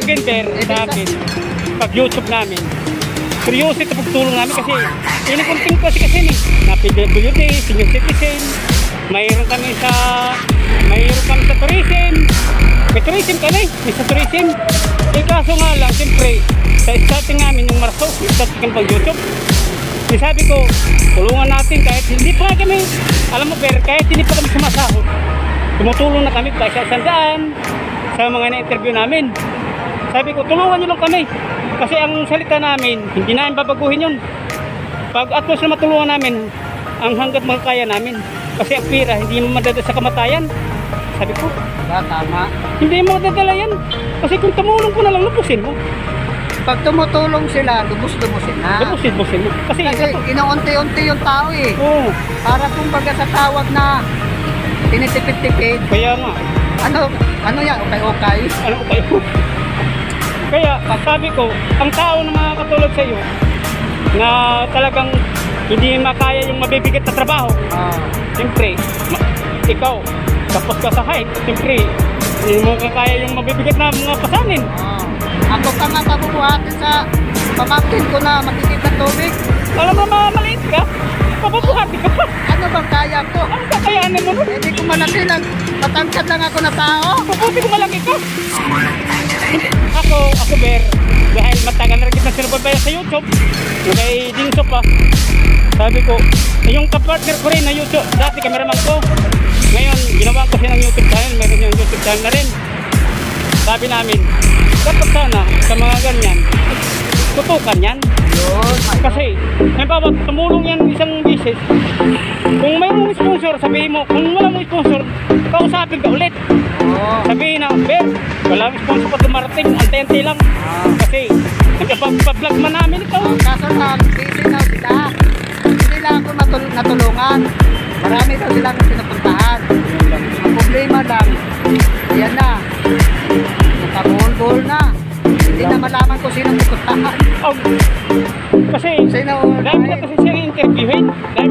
akin, Ber, sa akin, pag YouTube namin, seryoso ito pagtulong namin kasi inukunting ko kasi na PWD, senior citizen, mayroon kami sa tourism, may tourism kami, may sa tourism. Eh kaso nga lang, siyempre, sa starting namin yung Marso, yung starting pag YouTube, sabi ko, tulungan natin kahit hindi pa kami, alam mo Ber, kahit hindi pa kami sumasahod, tumutulong na kami kahit sa sandaan, sa mga na-interview namin. Sabi ko, tulungan nyo lang kami. Kasi ang salita namin, hindi namin babaguhin yun. Pag at least na matulungan namin, ang hanggat makakaya namin. Kasi ang pira, hindi mo madadala sa kamatayan. Sabi ko, tama. hindi mo madadala yan. Kasi kung tumulong ko na lang, lupusin mo. Pag tumutulong sila, lubos-lubusin na. Lupusin mo. Kasi inaunti-unti yung tao eh. Oo. Para kumbaga sa tawag na tinisipit-tipid. Kaya nga. Ano yan? Okay. Ano okay? Kaya sabi ko, ang tao na mga katulad sa iyo na talagang hindi makaya yung mabibigat na trabaho. Siyempre, ikaw, tapos ka sa height, siyempre, hindi mo kaya yung mabibigat na mga pasanin. Ako pa nga pabubuhatin sa pamangkin ko na makikita ng tubig. Alam mo, maliit ka, papabuhatin ka pa. Ano bang kaya ko? Ang kakayanin mo nun? Hindi ko malaki lang, matangkad lang ako na tao. Mabuti ko malaki ka. Ako Ber, dahil matagal na rin kita sinubabayan sa YouTube, yung kay Dinso pa, sabi ko, yung kapartner ko rin na YouTube, dati cameraman ko, ngayon ginawa ko siya ng YouTube channel, meron yung YouTube channel na rin. Sabi namin, dapat sana sa mga ganyan, tutukan yan. Kasi, halimbawa, tumulong yan isang bisis, kung mayroong sponsor, sabihin mo, kung wala mong sponsor, kausapin ka ulit. Sabihin na, Ber, wala mong sponsor pa dumarating, antay-antay lang. Kasi, nagpapag-vlog man namin ito. Kaso lang, busy na sila. Hindi lang ako natulungan. Marami daw silang pinupuntahan. Ang problema lang, yan na. Nakabuhol-buhol na. Hindi na malaman ko sino pupuntahan. Kasi, dahil na kasi siya interviewin.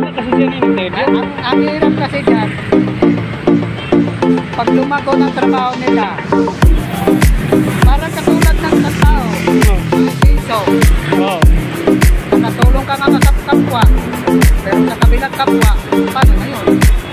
Ang hirap kasi dyan, pag lumago ng trabaho nila, parang katulad ng tao. So, nakatulong ka nga sa kapwa, pero sa kabilang kapwa, paano na yun?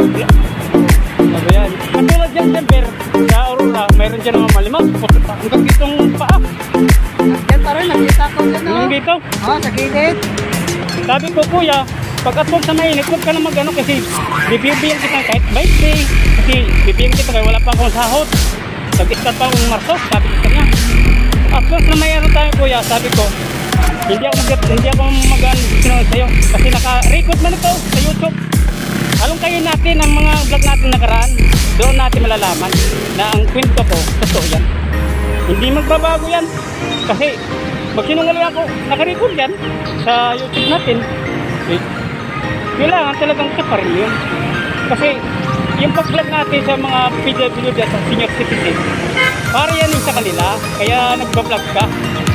Katulad dyan, Ber, sa Aurora, mayroon dyan naman malimang. Hanggang ditong paa. Yan pa rin, nakita ko dyan. Hanggang dito? Sa gilid. Sabi ko, kuya, pag atong sa mainit, huwag ka na mag-ano kasi bibigyan kita kahit 20. Kasi bibigyan kita kaya wala pa akong sahod. Nag-start pa akong Marso, sabi ko niya. Atong na mayroon tayo, kuya, sabi ko, hindi ako mag-ano sa'yo. Kasi naka-record man ito sa YouTube. Along kayo natin ang mga vlog natin nakaraan, doon natin malalaman na ang kwento ko, totoo yan. Hindi magbabago yan. Kasi magsinungaling ako, naka-record yan sa YouTube natin. Kailangan talagang kaparin yun. Kasi yung pag-vlog natin sa mga PWD at senior citizen, para yan yung sa kanila, kaya nagpa-vlog ka.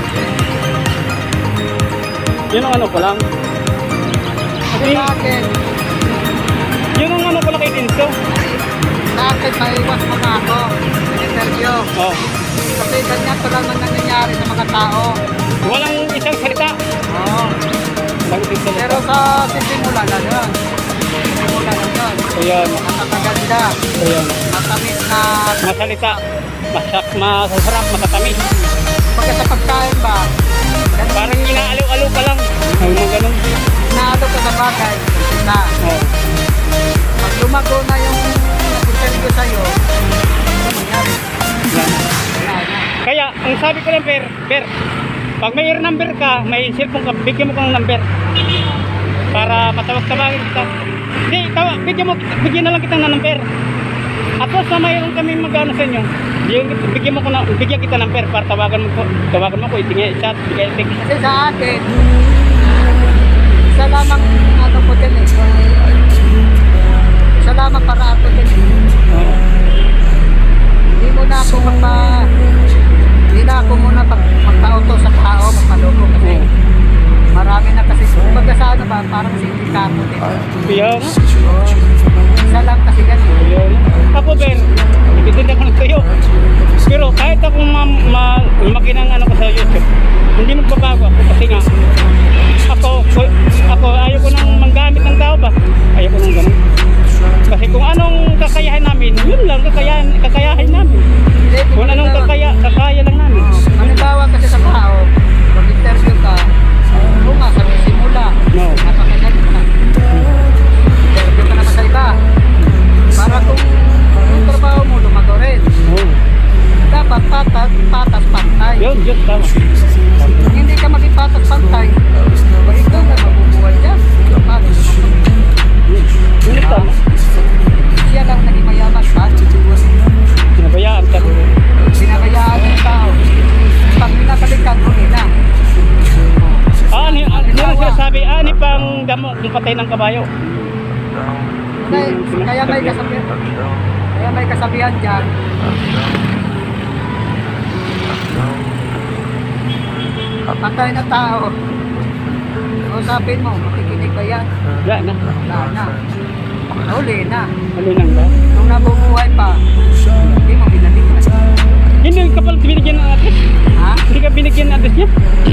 Yun ang ano ko lang. Sa akin, yun ang ano ko lang kay Dinso. sa akin maiwas mo na ako sa interview. Kasi ganyan to lang ang nangyayari sa mga tao. Walang isang salita. Pero sa simula na yun. Simula na yun. Ayan. Nakakaganda. Ayan. Matamis na Masalita. Masasarap, matatamis. pagka sa pagkain ba? Parang inaaliw-aliw ka lang. Ay mo ganun. Naalo ka sa bagay. Na. Pag lumago na yung nag-interview sa'yo, nangyari. Kaya, ang sabi ko lang, Per, pag may number ka, may cellphone ka, bigyan mo kang number. Para matawag-tawagin kita. Hindi, bigyan na lang kita ng number. At na mayroon kami mag-ano sa inyo, bigyan kita ng number para tawagan mo ko, itingin, chat, bigay, text. Kasi sa akin, isa lamang ano po din eh. Isa lamang para ako din eh. Hindi mo na ako hindi na ako muna magpa-auto sa tao, magpaloko kasi marami na kasi kumbaga sa ano ba, parang sindikato din. Yung? Isa lang kasi yan. Ako, Ben, hindi ako nagtayo. Pero kahit ako lumaki ng Diyos, tama. Kung hindi ka maging patas pantay, ikaw na mabubuhay dyan. Patas Hindi tama. siya lang naging mayaman, patas. Sinabayaan ka. Sinabayaan ng tao. Pag pinakalikan, huli na. Yun ang sinasabi, ani pang damo ng patay ng kabayo. Kaya may kasabihan. Kaya may kasabihan dyan. Patay na tao. Usapin mo, makikinig ba yan? Wala na. Wala na. Huli na. Ano nang ba? Nung nabubuhay pa, hindi mo binalik na. Hindi ka pala binigyan ng address. Ha? Hindi ka binigyan ng address niya.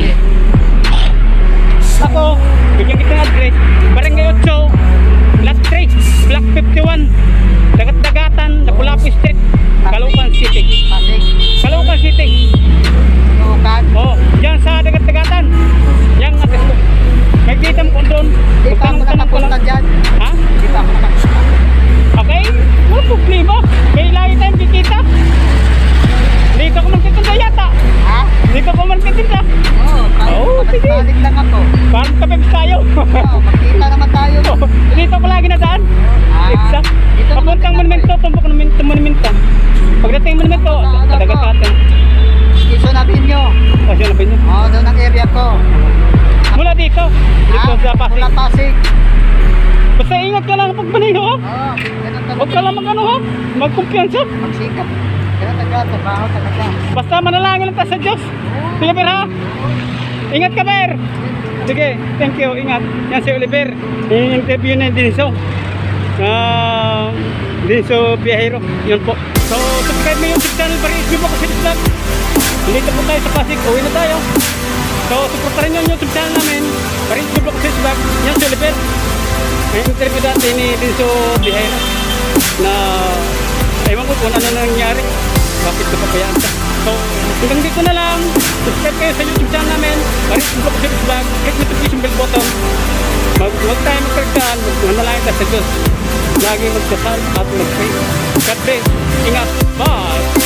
Ako, bigyan kita ng address. Barangay 8, Lot 3, Block 51, Dagat-Dagatan, Lapu-Lapu Street, Caloocan City. Pasig. Caloocan City. Tukan. Oh, yan sa Dagat-Dagatan. Yang address ko. May kita mo kung doon. Hindi pa ako Tanong-tanong ko nakapunta lang. dyan. Ha? Hindi pa ako nakapunta. Okay? Wala problema. May lahi tayong kikita. Hindi ka ko magtitinda yata. Ha? Hindi ka ko magtitinda. Oo, sige. balik lang ako. Parang kapibs tayo. Oo, magkita naman tayo. Dito ko lagi nadaan. Ah, Exact. dito naman Papuntang din ako monumento, tumbok ng monumento. Pagdating ng monumento, kadagat sa atin. Quezon Avenue. O, siya na ba niyo? Oo, doon ang area ko. Mula dito. Dito Ha? sa Pasig. Mula Pasig. Basta ingat ka lang pag baniho, ha? Oo, ganun talaga. Huwag ka lang mag-ano, ha? Magkumpiyansa. Magsikap. Ganun talaga, trabaho talaga. Basta manalangin lang tayo sa Diyos. Sige, Ber, ha? Ingat ka, Ber. Sige, thank you. Ingat. Yan si Oliver. I-interview na yung Dinso. Dinso Biyahero. Yun po. So, subscribe mo yung YouTube channel. Baris mo po kasi vlog. Dito po tayo sa Pasig. Uwi na tayo. So, supportarin nyo yung YouTube channel namin. Baris mo po kasi vlog. Yan si Oliver. May interview dati ni Dinso Biyahero. Na, ewan ko kung ano nangyari. Bakit napapayaan ka. So, hanggang dito na lang. Subscribe kayo sa YouTube channel namin. Baris mo po kasi vlog. Click notification bell button. Huwag tayo magkargaan. Manalangin tayo sa Diyos. Lagi magsasal at mag-pray. God bless. Ingat. Bye.